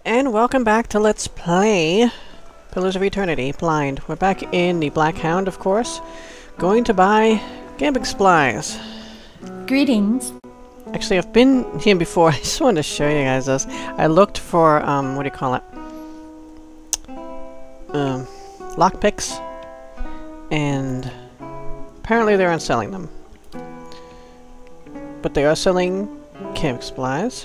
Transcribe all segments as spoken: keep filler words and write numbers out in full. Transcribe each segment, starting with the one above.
And welcome back to Let's Play Pillars of Eternity Blind. We're back in the Black Hound, of course. Going to buy camping supplies. Greetings. Actually, I've been here before. I just wanted to show you guys this. I looked for, um, what do you call it? Um, lockpicks. And apparently they aren't selling them. But they are selling camping supplies.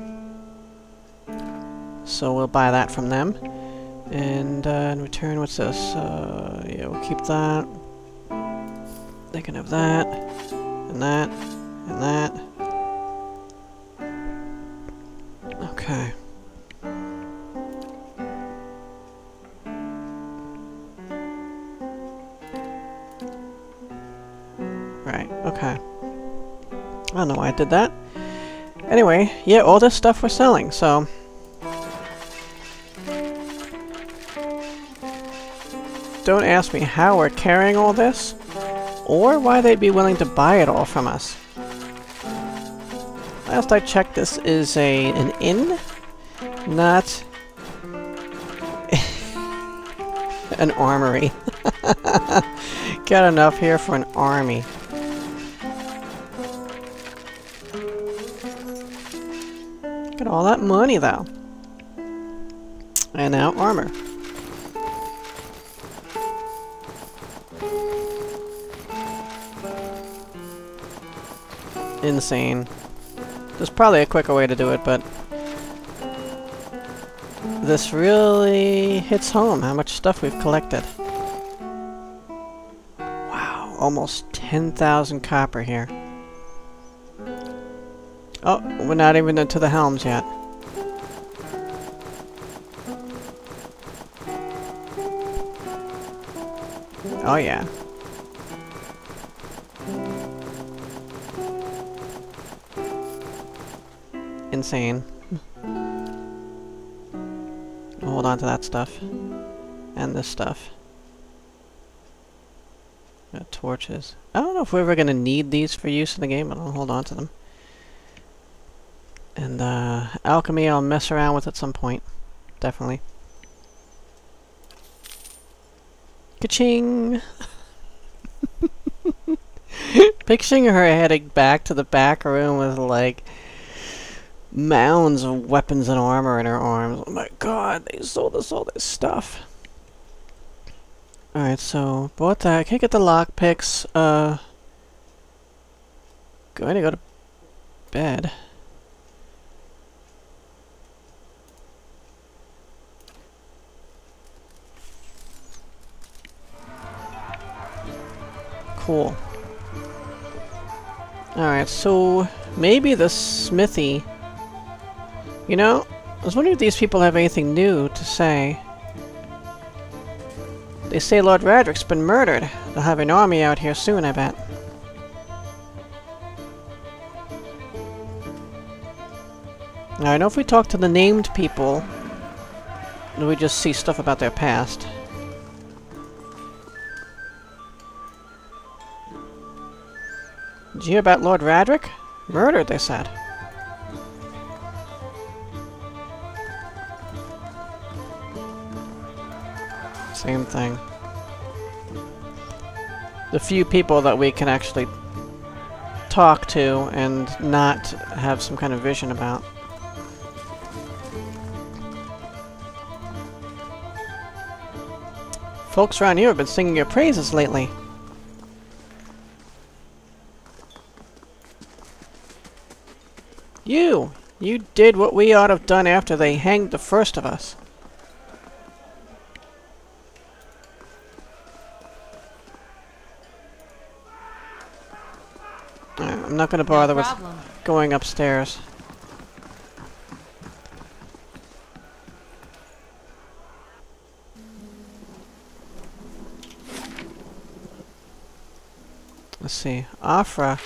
So we'll buy that from them. And uh, in return, what's this? Uh, yeah, we'll keep that. They can have that. And that. And that. Okay. Right, okay. I don't know why I did that. Anyway, yeah, all this stuff we're selling, so... Don't ask me how we're carrying all this, or why they'd be willing to buy it all from us. Last I checked, this is a an inn, not an armory. Got enough here for an army. Got all that money though. And now armor. Insane. There's probably a quicker way to do it, but this really hits home how much stuff we've collected. Wow, almost ten thousand copper here. Oh, we're not even into the helms yet. Oh yeah. Insane. Hold on to that stuff. And this stuff. Got torches. I don't know if we're ever gonna need these for use in the game, but I'll hold on to them. And uh, alchemy I'll mess around with at some point. Definitely. Ka-ching! Picturing her heading back to the back room with like mounds of weapons and armor in her arms. Oh my god, they sold us all this stuff. Alright, so bought that. Can't get the lockpicks. Uh, going to go to bed. Cool. Alright, so maybe the smithy. You know, I was wondering if these people have anything new to say. They say Lord Radric's been murdered. They'll have an army out here soon, I bet. Now, I know if we talk to the named people, we just see stuff about their past. Did you hear about Lord Radric? Murdered, they said. Same thing. The few people that we can actually talk to and not have some kind of vision about. Folks around here have been singing your praises lately. You! You did what we ought to have done after they hanged the first of us. I'm not going to bother no with going upstairs. Let's see. Afra.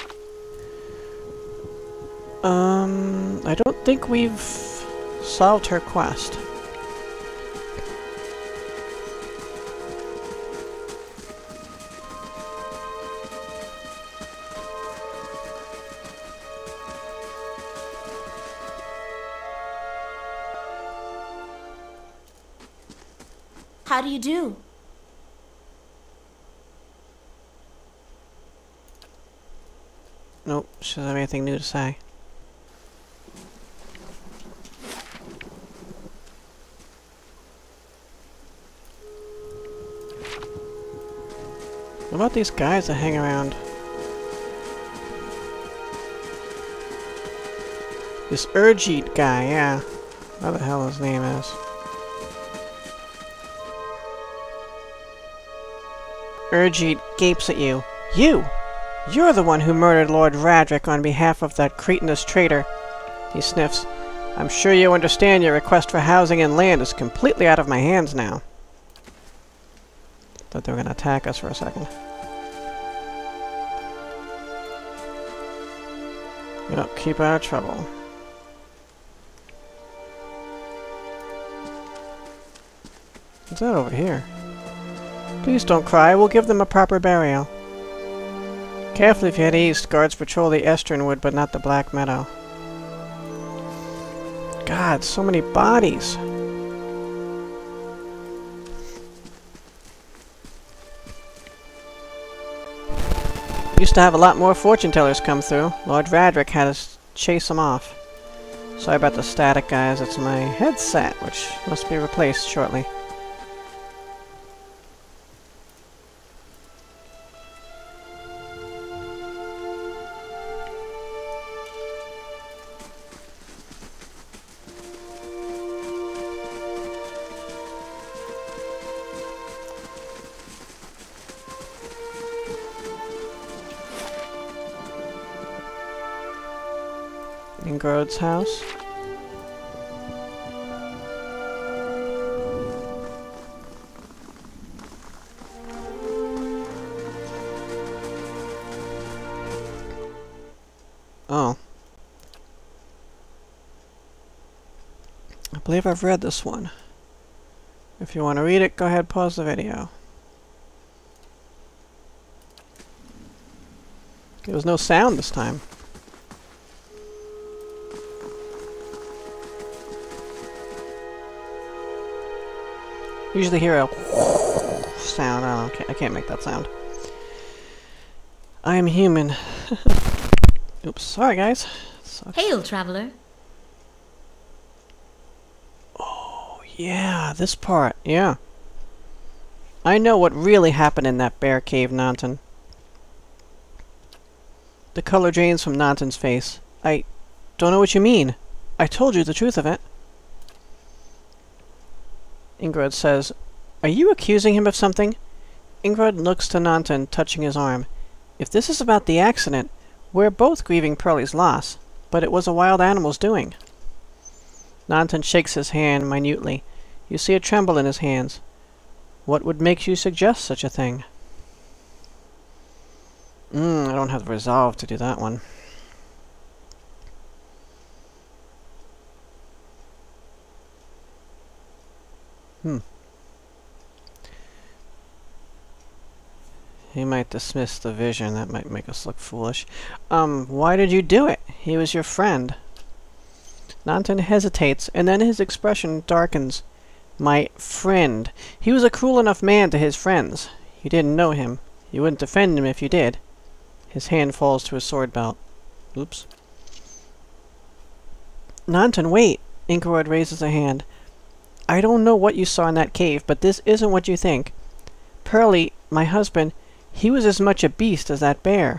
Um, I don't think we've solved her quest. How do you do? Nope, she doesn't have anything new to say. What about these guys that hang around? This Urjeet guy, yeah. What the hell his name is. Urjeet gapes at you. You! You're the one who murdered Lord Radric on behalf of that cretinous traitor. He sniffs. I'm sure you understand your request for housing and land is completely out of my hands now. Thought they were going to attack us for a second. Yep, keep out of trouble. What's that over here? Please don't cry, we'll give them a proper burial. Carefully if you head east, guards patrol the Eastern Wood, but not the Black Meadow. God, so many bodies! Used to have a lot more fortune tellers come through. Lord Radric had us chase them off. Sorry about the static, guys. It's my headset, which must be replaced shortly. Ingrod's house. Oh. I believe I've read this one. If you want to read it, go ahead, pause the video. There was no sound this time. Usually hear a sound. I don't know. I can't make that sound. I am human. Oops. Sorry, guys. Sucks. Hail, traveler. Oh, yeah. This part. Yeah. I know what really happened in that bear cave, Nanton. The color drains from Nanton's face. I don't know what you mean. I told you the truth of it. Ingrod says, "Are you accusing him of something?" Ingrod looks to Nanton, touching his arm. "If this is about the accident, we're both grieving Pearlie's loss, but it was a wild animal's doing." Nanton shakes his hand minutely. You see a tremble in his hands. "What would make you suggest such a thing?" Hmm, I don't have the resolve to do that one. Hmm. He might dismiss the vision. That might make us look foolish. Um, why did you do it? He was your friend. Nanton hesitates, and then his expression darkens. My friend. He was a cruel enough man to his friends. You didn't know him. You wouldn't defend him if you did. His hand falls to his sword belt. Oops. Nanton, wait. Ingrod raises a hand. I don't know what you saw in that cave, but this isn't what you think. Pearlie, my husband, he was as much a beast as that bear.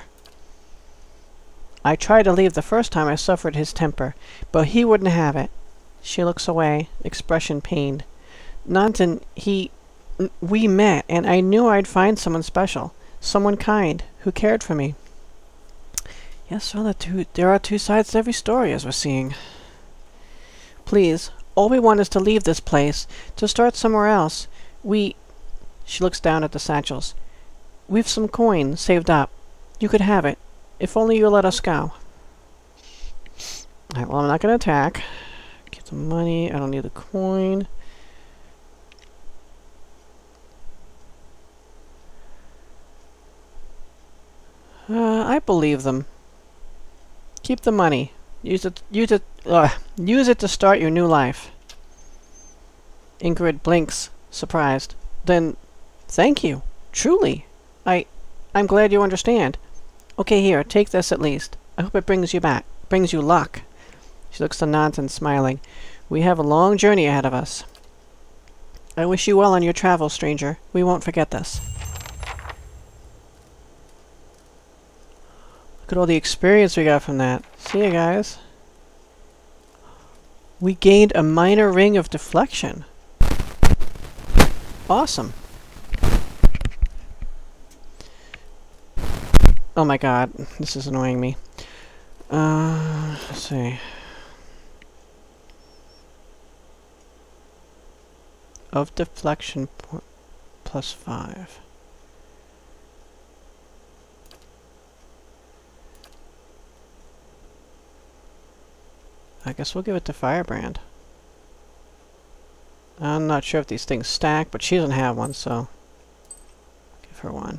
I tried to leave the first time I suffered his temper, but he wouldn't have it. She looks away, expression pained. Nanton, he... we met, and I knew I'd find someone special, someone kind, who cared for me. Yes, well, the two, there are two sides to every story, as we're seeing. Please, all we want is to leave this place, to start somewhere else. We... She looks down at the satchels. We've some coin saved up. You could have it, if only you let us go. Alright, well, I'm not going to attack. Get the money. I don't need the coin. Uh, I believe them. Keep the money. Use it. Use it. Uh, use it to start your new life. Ingrid blinks, surprised. Then, thank you. Truly. I... I'm glad you understand. Okay, here, take this at least. I hope it brings you back. Brings you luck. She looks to Nansen, smiling. We have a long journey ahead of us. I wish you well on your travels, stranger. We won't forget this. Look at all the experience we got from that. See you guys. We gained a minor ring of deflection. Awesome. Oh my god, this is annoying me. Uh, let's see. Of deflection plus five. I guess we'll give it to Firebrand. I'm not sure if these things stack, but she doesn't have one, so give her one.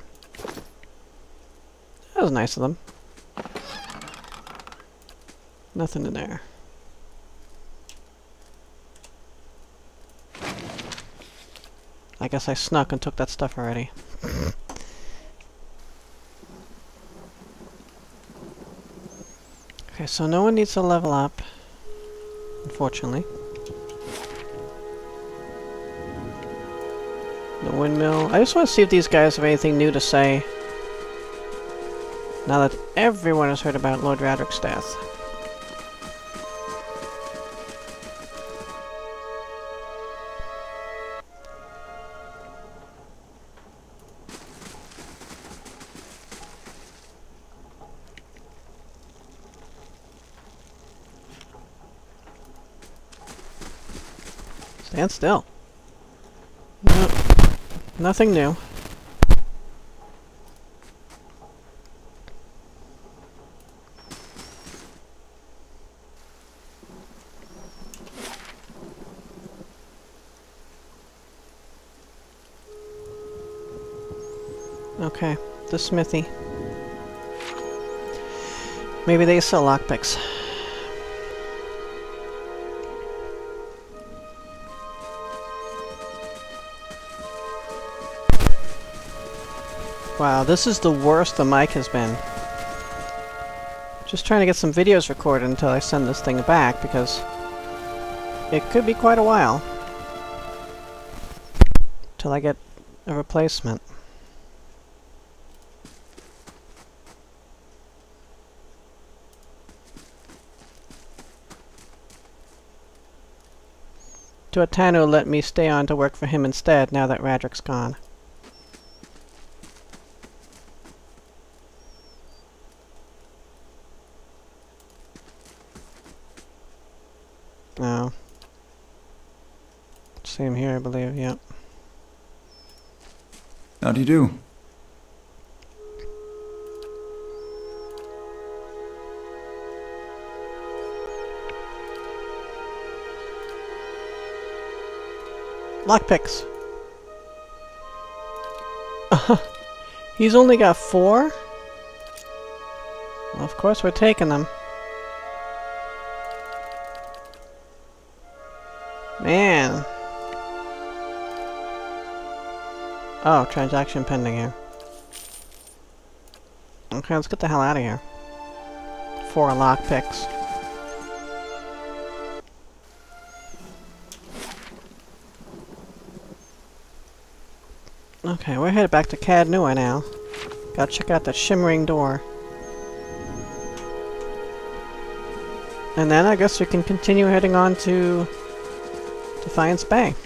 That was nice of them. Nothing in there. I guess I snuck and took that stuff already. Okay, so no one needs to level up, unfortunately. The windmill. I just want to see if these guys have anything new to say. Now that everyone has heard about Lord Radrick's death. Stand still. No, nothing new. Okay, the smithy. Maybe they sell lockpicks. Wow, this is the worst the mic has been. Just trying to get some videos recorded until I send this thing back, because it could be quite a while till I get a replacement. Tuatanu let me stay on to work for him instead, now that Radrick's gone. No. Same here, I believe, yep. How do you do? Lockpicks. Uh, he's only got four? Well, of course we're taking them. Man. Oh, transaction pending here. Okay, let's get the hell out of here. Four lockpicks. Okay, we're headed back to Cad Nua now. Gotta check out that shimmering door. And then I guess we can continue heading on to Defiance Bay.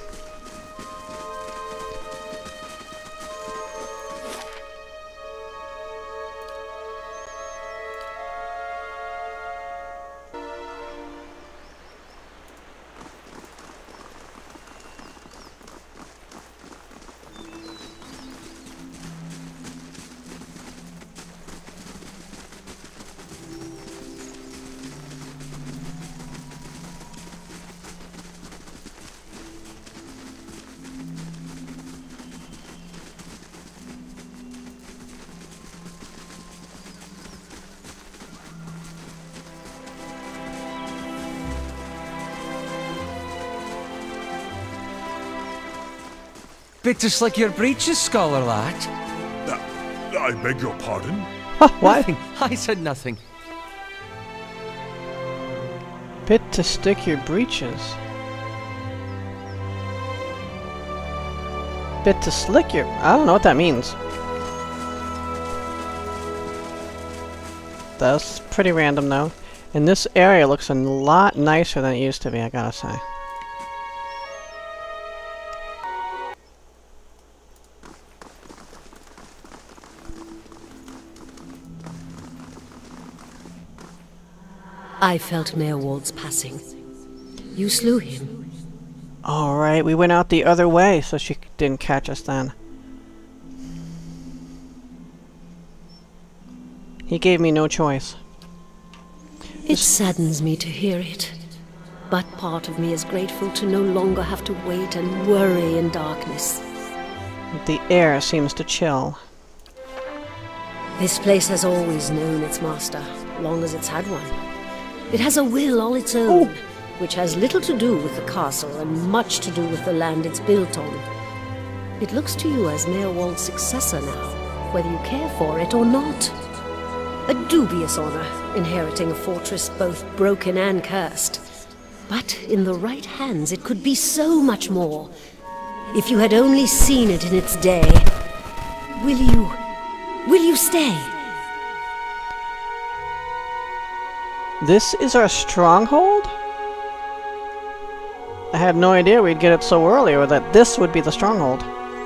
Bit to slick your breeches, scholar lad. Uh, I beg your pardon? What? Nothing. I said nothing. Bit to stick your breeches. Bit to slick your... I don't know what that means. That's pretty random though. And this area looks a lot nicer than it used to be, I gotta say. I felt Mayor Wald's passing. You slew him. Alright, we went out the other way, so she didn't catch us then. He gave me no choice. It saddens me to hear it. But part of me is grateful to no longer have to wait and worry in darkness. The air seems to chill. This place has always known its master, long as it's had one. It has a will all its own, Ooh. which has little to do with the castle and much to do with the land it's built on. It looks to you as Mayor Wald's successor now, whether you care for it or not. A dubious honor, inheriting a fortress both broken and cursed. But in the right hands it could be so much more. If you had only seen it in its day. Will you... will you stay? This is our stronghold? I had no idea we'd get it so early, or that this would be the stronghold.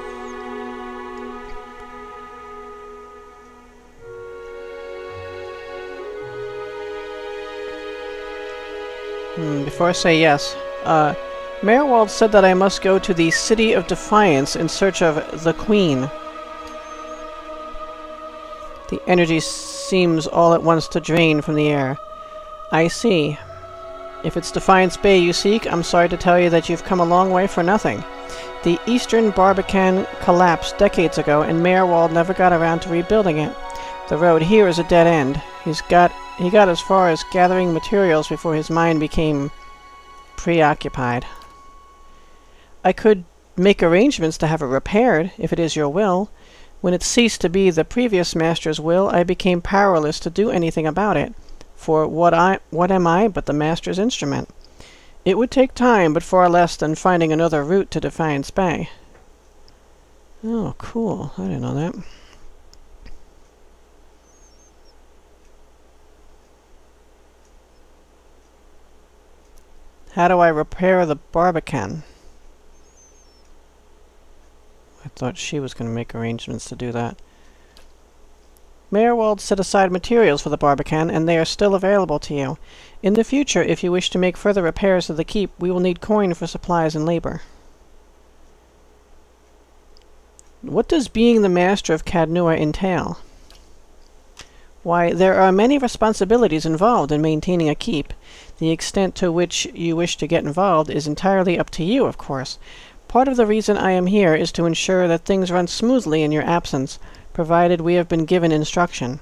Hmm, before I say yes, uh, Mayor Wald said that I must go to the City of Defiance in search of the Queen. The energy seems all at once to drain from the air. I see. If it's Defiance Bay you seek, I'm sorry to tell you that you've come a long way for nothing. The Eastern Barbican collapsed decades ago, and Mayor Wald never got around to rebuilding it. The road here is a dead end. He's got he got as far as gathering materials before his mind became preoccupied. I could make arrangements to have it repaired, if it is your will. When it ceased to be the previous master's will, I became powerless to do anything about it. For what I what am I but the master's instrument? It would take time, but far less than finding another route to Defiance Bay. Oh, cool. I didn't know that. How do I repair the Barbican? I thought she was going to make arrangements to do that. Mayor Wald set aside materials for the Barbican, and they are still available to you. In the future, if you wish to make further repairs to the keep, we will need coin for supplies and labor. What does being the master of Cadnua entail? Why, there are many responsibilities involved in maintaining a keep. The extent to which you wish to get involved is entirely up to you, of course. Part of the reason I am here is to ensure that things run smoothly in your absence, provided we have been given instruction.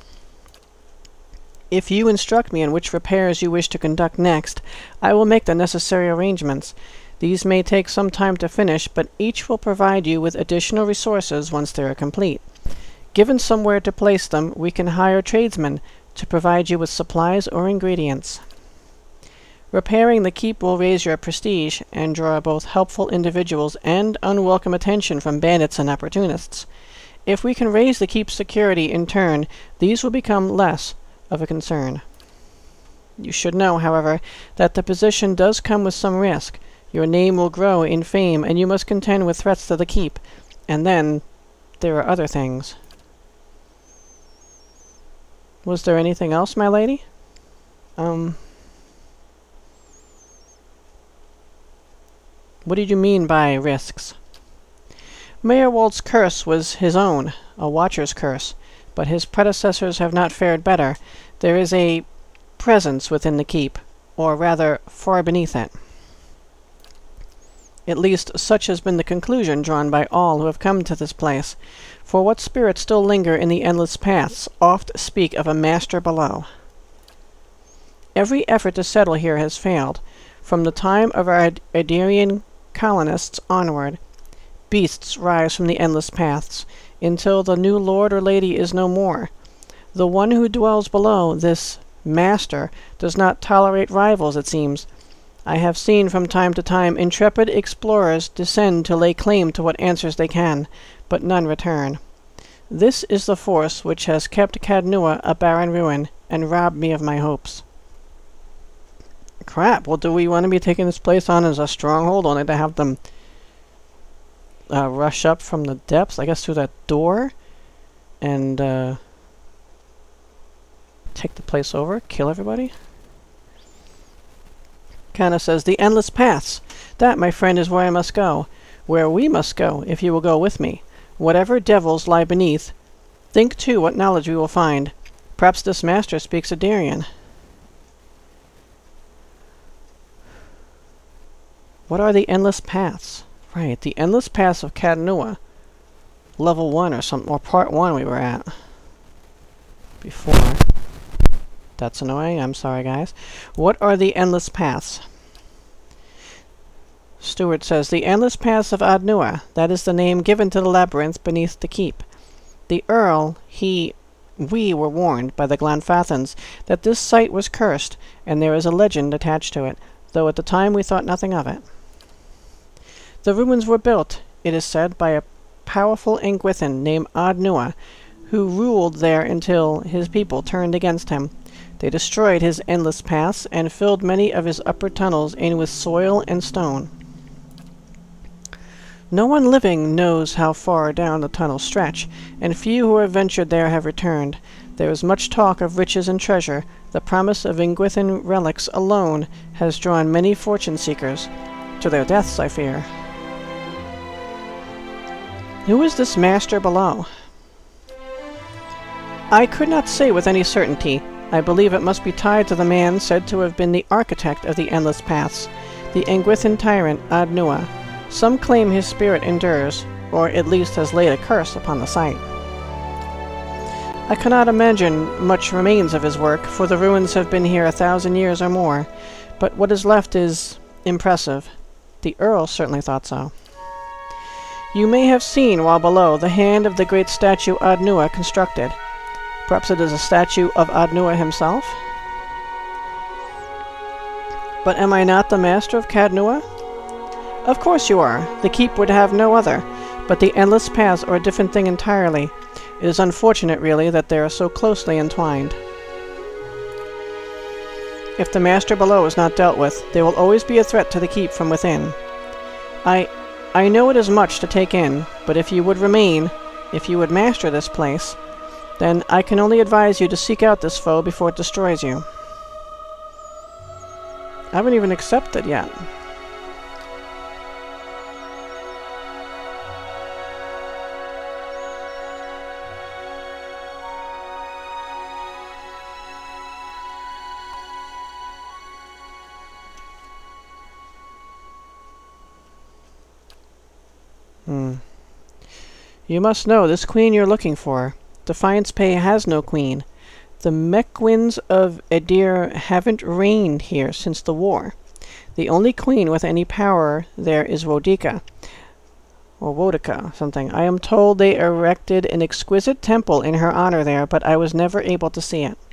If you instruct me on which repairs you wish to conduct next, I will make the necessary arrangements. These may take some time to finish, but each will provide you with additional resources once they are complete. Given somewhere to place them, we can hire tradesmen to provide you with supplies or ingredients. Repairing the keep will raise your prestige and draw both helpful individuals and unwelcome attention from bandits and opportunists. If we can raise the keep's security in turn, these will become less of a concern. You should know, however, that the position does come with some risk. Your name will grow in fame, and you must contend with threats to the keep. And then, there are other things. Was there anything else, my lady? Um... What did you mean by risks? Mayor Wald's curse was his own, a watcher's curse, but his predecessors have not fared better. There is a presence within the keep, or rather, far beneath it. At least such has been the conclusion drawn by all who have come to this place, for what spirits still linger in the endless paths oft speak of a master below. Every effort to settle here has failed, from the time of our Ad Adirian colonists onward. beasts rise from the endless paths, until the new lord or lady is no more. The one who dwells below, this master, does not tolerate rivals, it seems. I have seen from time to time intrepid explorers descend to lay claim to what answers they can, but none return. This is the force which has kept Cadnua a barren ruin, and robbed me of my hopes. Crap, well, do we want to be taking this place on as a stronghold, only to have them uh, rush up from the depths, I guess through that door, and uh, take the place over, kill everybody? Kana says, the endless paths. That, my friend, is where I must go. Where we must go, if you will go with me. Whatever devils lie beneath, think too what knowledge we will find. Perhaps this master speaks Adarian. What are the endless paths? Right, the endless paths of Cadnua. Level one or something, or part one we were at. Before. That's annoying, I'm sorry guys. What are the endless paths? Stewart says, the endless paths of Adnua. That is the name given to the labyrinth beneath the keep. The Earl, he, we were warned by the Glamfellens that this site was cursed, and there is a legend attached to it, though at the time we thought nothing of it. The ruins were built, it is said, by a powerful Engwithan named Adnua, who ruled there until his people turned against him. They destroyed his endless paths and filled many of his upper tunnels in with soil and stone. No one living knows how far down the tunnels stretch, and few who have ventured there have returned. There is much talk of riches and treasure. The promise of Engwithan relics alone has drawn many fortune-seekers. To their deaths, I fear. Who is this master below? I could not say with any certainty. I believe it must be tied to the man said to have been the architect of the Endless Paths, the Engwithan tyrant Adnua. Some claim his spirit endures, or at least has laid a curse upon the site. I cannot imagine much remains of his work, for the ruins have been here a thousand years or more, but what is left is impressive. The Earl certainly thought so. You may have seen, while below, the hand of the great statue Adnua constructed. Perhaps it is a statue of Adnua himself? But am I not the master of Cadnua? Of course you are. The keep would have no other, but the endless paths are a different thing entirely. It is unfortunate, really, that they are so closely entwined. If the master below is not dealt with, there will always be a threat to the keep from within. I... I know it is much to take in, but if you would remain, if you would master this place, then I can only advise you to seek out this foe before it destroys you. I haven't even accepted yet. Hmm. You must know this queen you're looking for. Defiance Pay has no queen. The Mekwins of Edir haven't reigned here since the war. The only queen with any power there is Wodika. Or Wodika, something. I am told they erected an exquisite temple in her honor there, but I was never able to see it.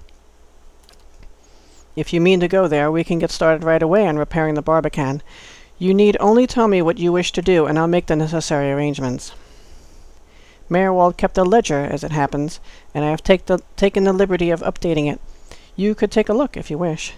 If you mean to go there, we can get started right away on repairing the Barbican. You need only tell me what you wish to do, and I'll make the necessary arrangements. Merewald kept a ledger, as it happens, and I have take the, taken the liberty of updating it. You could take a look, if you wish.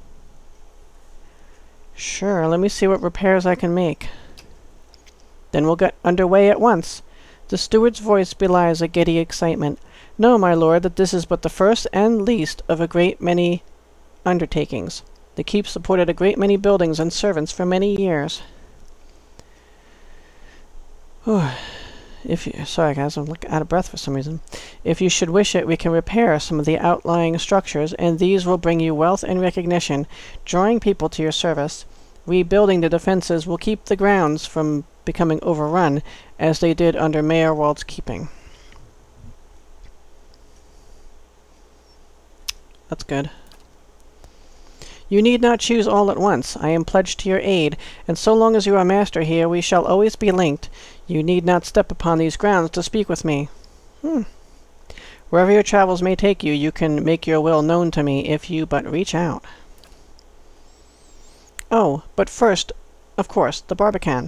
Sure, let me see what repairs I can make. Then we'll get underway at once. The steward's voice belies a giddy excitement. Know, my lord, that this is but the first and least of a great many undertakings. The keep supported a great many buildings and servants for many years. Whew. If you, sorry guys, I'm out of breath for some reason. If you should wish it, we can repair some of the outlying structures, and these will bring you wealth and recognition, drawing people to your service. Rebuilding the defenses will keep the grounds from becoming overrun, as they did under Merewald's keeping. That's good. You need not choose all at once. I am pledged to your aid, and so long as you are master here, we shall always be linked. You need not step upon these grounds to speak with me. Hmm. Wherever your travels may take you, you can make your will known to me if you but reach out. Oh, but first, of course, the Barbican.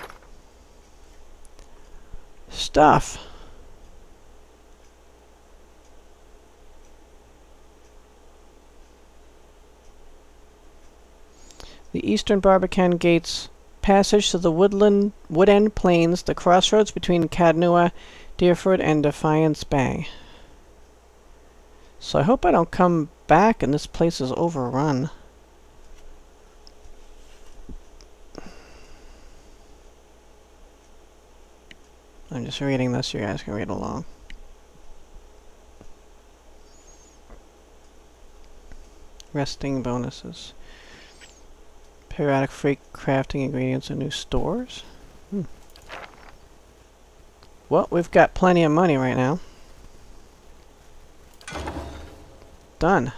Stuff. The Eastern Barbican gates passage to the woodland wood-end plains, the crossroads between Cadnua, Deerford, and Defiance Bay. So I hope I don't come back and this place is overrun. I'm just reading this, you guys can read along. Resting bonuses. Periodic free crafting ingredients and new stores. Hmm. Well, we've got plenty of money right now. Done.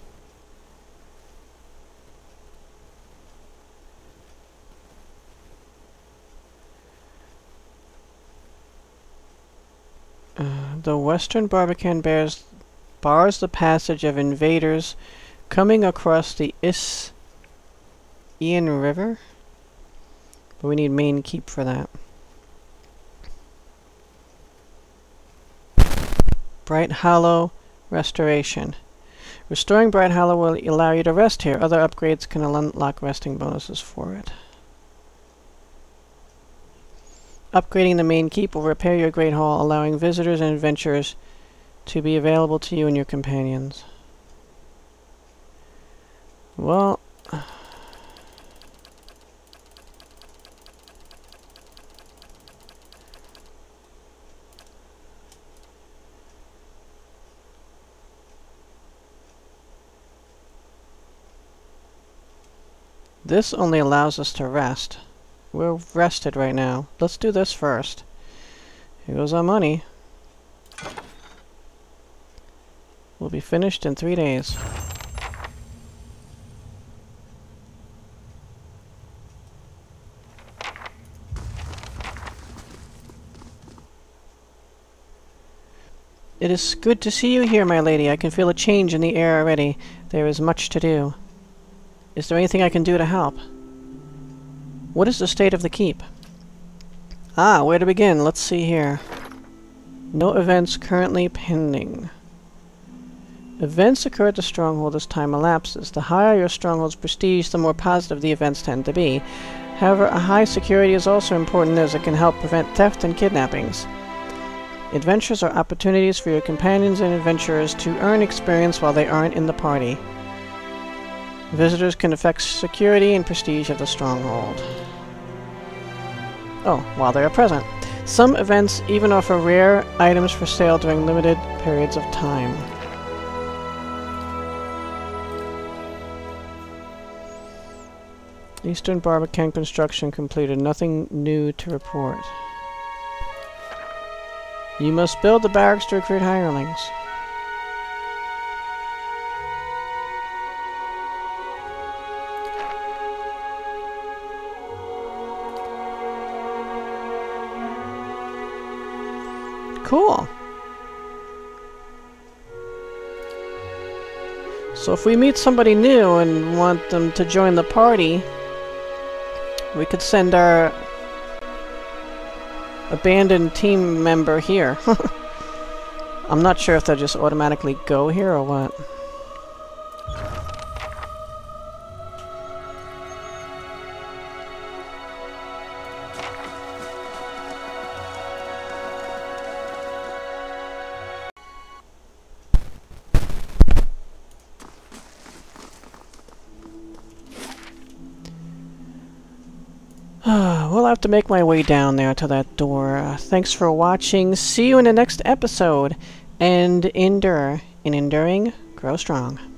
Uh, the Western Barbican bears bars the passage of invaders coming across the Is Ian River, but we need main keep for that. Bright Hollow Restoration. Restoring Bright Hollow will allow you to rest here. Other upgrades can unlock resting bonuses for it. Upgrading the main keep will repair your Great Hall, allowing visitors and adventurers to be available to you and your companions. Well... This only allows us to rest. We're rested right now. Let's do this first. Here goes our money. We'll be finished in three days. It is good to see you here, my lady. I can feel a change in the air already. There is much to do. Is there anything I can do to help? What is the state of the keep? Ah, where to begin? Let's see here. No events currently pending. Events occur at the Stronghold as time elapses. The higher your Stronghold's prestige, the more positive the events tend to be. However, a high security is also important as it can help prevent theft and kidnappings. Adventures are opportunities for your companions and adventurers to earn experience while they aren't in the party. Visitors can affect security and prestige of the Stronghold. Oh, while they are present. Some events even offer rare items for sale during limited periods of time. Eastern Barbican construction completed. Nothing new to report. You must build the barracks to recruit hirelings. Cool. So if we meet somebody new and want them to join the party, we could send our abandoned team member here. I'm not sure if they'll just automatically go here or what. We'll have to make my way down there to that door. Uh, thanks for watching. See you in the next episode. And endure. In enduring, grow strong.